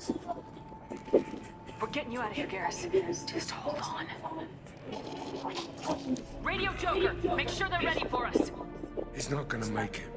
We're getting you out of here, Garrus. Just hold on. Radio Joker, make sure they're ready for us. He's not gonna make it.